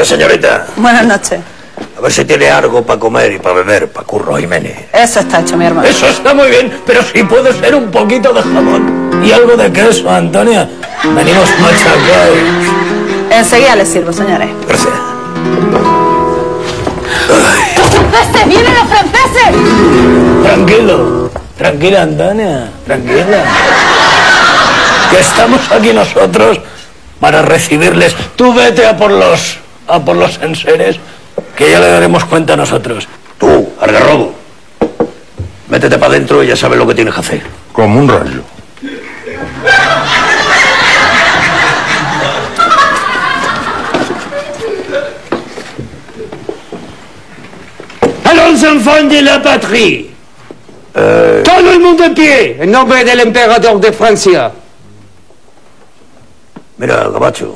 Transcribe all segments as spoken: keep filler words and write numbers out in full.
noches, señorita. Buenas noches. A ver si tiene algo para comer y para beber, para Curro Jiménez. Eso está hecho, mi hermano. Eso está muy bien, pero si puede ser un poquito de jamón y algo de queso, Antonia. Venimos machacados. Enseguida les sirvo, señores. Gracias. ¡Los franceses! ¡Vienen los franceses! Tranquilo, tranquila, Antonia, tranquila. Que estamos aquí nosotros para recibirles. Tú vete a por los, a por los enseres, que ya le daremos cuenta a nosotros. Tú, Algarrobo, métete para adentro y ya sabes lo que tienes que hacer. Como un rayo. Allons, enfants de la patrie. Eh... Todo el mundo en pie, en nombre del emperador de Francia. Mira, Gabacho,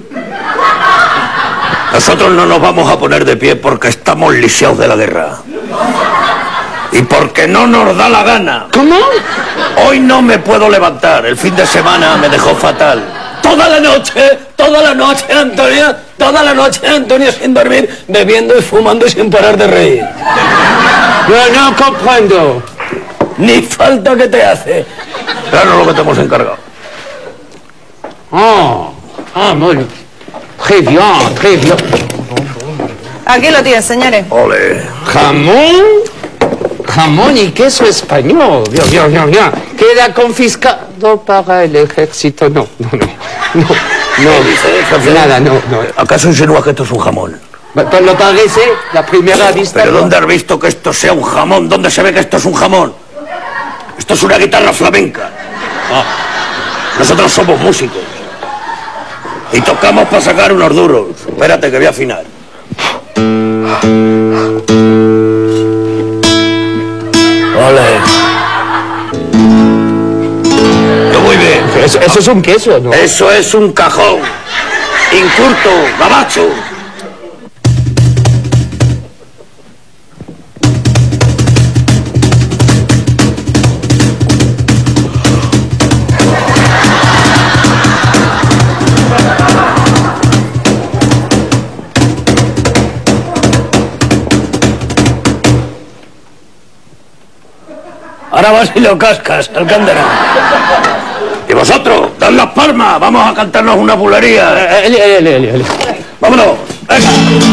nosotros no nos vamos a poner de pie porque estamos lisiados de la guerra. Y porque no nos da la gana. ¿Cómo? Hoy no me puedo levantar, el fin de semana me dejó fatal. Toda la noche, toda la noche, Antonia, toda la noche, Antonia, sin dormir, bebiendo y fumando y sin parar de reír. Yo no comprendo. Ni falta que te hace. Claro, lo que te hemos encargado. Ah, ah, bueno. Très bien, très bien. Aquí lo tienen, señores. Ole. Jamón, jamón y queso español. Bien, bien, bien, bien. Queda confiscado para el ejército. No, no, no. No, no. Nada, no, no. ¿Acaso insinúas que esto es un jamón? Pues lo parece, la primera vista. ¿Pero no. dónde has visto que esto sea un jamón? ¿Dónde se ve que esto es un jamón? Esto es una guitarra flamenca. Ah. Nosotros somos músicos. Y tocamos para sacar unos duros. Espérate que voy a afinar. Ole. Yo muy bien. Eso, eso es un queso, ¿no? Eso es un cajón. Incurto, Gabacho. Ahora vas y lo cascas, Alcántara. Y vosotros, dad las palmas, vamos a cantarnos una bulería. Eli, eli, eli, eli. Vámonos, venga.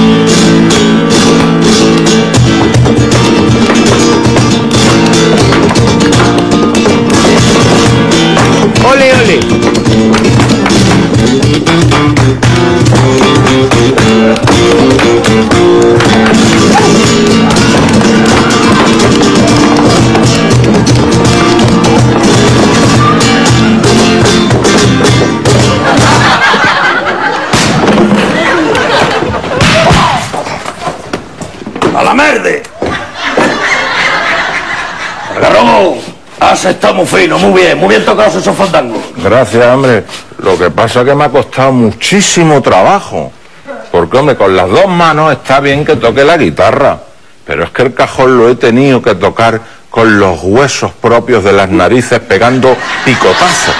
Ole, ole. ¡A la merde! Algarrobo, has estado muy fino, muy bien, muy bien tocados esos fandangos. Gracias, hombre. Lo que pasa es que me ha costado muchísimo trabajo. Porque, hombre, con las dos manos está bien que toque la guitarra. Pero es que el cajón lo he tenido que tocar con los huesos propios de las narices pegando picotazos.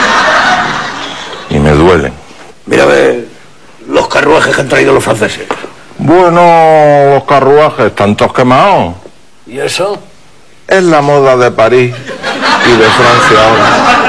Y me duelen. Mira a ver los carruajes que han traído los franceses. Bueno, los carruajes, tantos quemados. ¿Y eso? Es la moda de París y de Francia ahora.